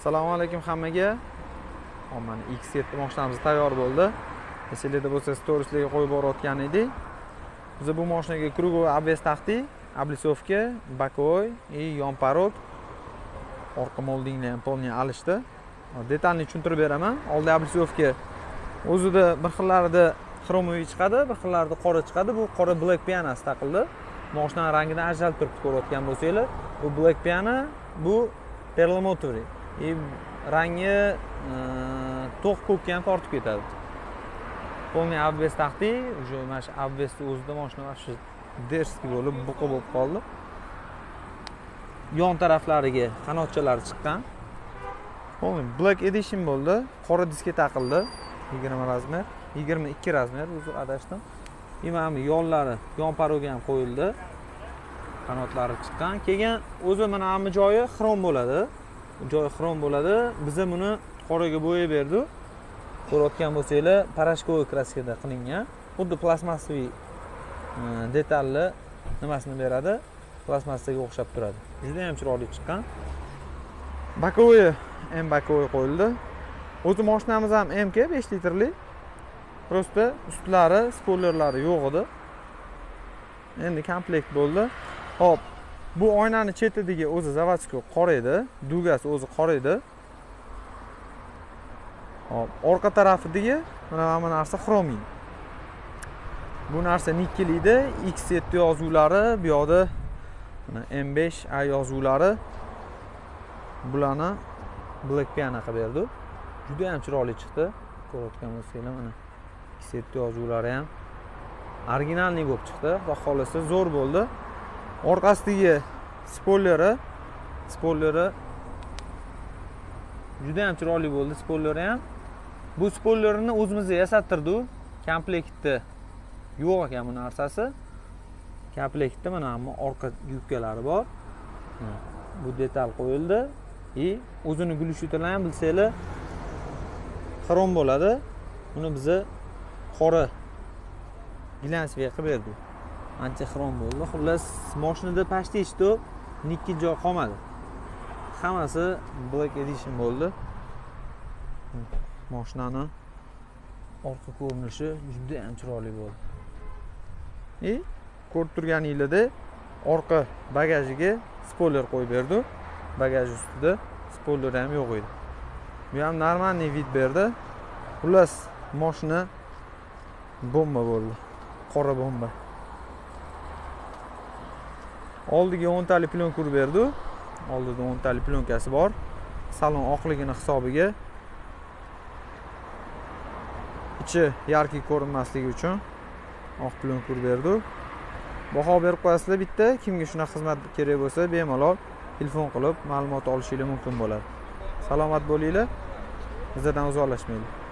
Assalomu alaykum hammaga. Mana X7 mashinamiz tayyor bo'ldi. Eslida bo'lsa, storieslarga qo'yib borayotgan edik. Biz bu mashinaga krugovoy obvez taqdik, облицовка, bokovoy и yon parod. Orqa moldingni ham polni alishdi. Detalni tushuntirib beraman. Oldi облицовка o'zida bir xillarida xromoviy chiqadi, bir xillarida qora chiqadi. Bu qora black pianasi taqildi. Mashinaning rangidan ajralib turib ko'rayotgan bo'lsangiz, bu black piana, bu perlamotoriy. Rangi to'q ko'kka ham tortib ketadi. Polni obvez taqdik, уже mana shu obvezni o'zida mashina shu derski bo'lib, buqa bo'lib qoldi. Yon taraflariga qanotchalari chiqqan. Polni black edition bo'ldi. Qora diskka taqildi. 20 razmer, 22 razmer, o'zi adashdim. Mana yo'llari, yon paroga ham qo'yildi. Qanotlari chiqqan. Keyin o'zi mana hamma joyi xrom bo'ladi. Joyi xrom bo'ladi. Biz buni qoraga bo'yab berdik. Ko'rayotgan bo'lsanglar, parashkovoy kraskada qilingan. Xuddi plastmassaviy detalli nimasini beradi. Plastmassaga o'xshab turadi. Juda ham chiroyli chiqqan. Bokovoy ham bokovoy qo'yildi. O'zi mashinamiz ham MK 5 litrlik. Prosta ustlari, spoilerlari yo'q edi. Endi komplekt bo'ldi. Hop, bu oynani chetidagi o'zi zavodskiy qora edi, dugasi o'zi qora edi. Hop, orqa tarafidagi mana bu narsa xromiy. Bu narsa nikkelida, X7 yozuvlari, bu yoqda mana M5A yozuvlari. Bularni black piana qilib berdi. Juda ham chiroyli chiqdi. Ko'rayotgan bo'lsanglar, mana X7 yozuvlari ham originalniy bo'lib chiqdi. Xudo xolasa zo'r bo'ldi. Orqasidagi spoileri juda ham chiroyli bo'ldi. Spoileri ham. Bu spoilerni o'zimizda yasattirdik. Komplektda yo'q ekan bu narsasi. Komplektda mana hamma orqa yubkalari bor. Bu detal qo'yildi. O'zini gulishitini ham bilsanglar, xrom bo'ladi. Buni biz qora glansga qilib berdik. Ancha xrom bo'ldi. Xullas, mashinada pashti ishdi, nikkel joy qolmadi. Hammasi black edition bo'ldi. Mashinani orqa ko'rinishi juda ham chiroyli bo'ldi. Ko'rib turganingizda orqa bagajiga spoiler qo'yib berdi. Bagaj ustida spoiler ham yo'q edi. Bu ham normalniy vid berdi. Xullas, mashina bomba bo'ldi. Qora bomba. Oldiga 10 tali plyonka berdi. Oldida 10 tali plyonkasi bor. Salon oqligini hisobiga. Ichi yarki ko'rinmasligi uchun oq plyonka berdi. Baho berib qo'yasizlar bitta. Kimga shuna xizmat kerak bo'lsa, bemalol telefon qilib ma'lumot olishingiz mumkin bo'ladi. Salomat bo'linglar. Bizdan uzoqlashmaylik.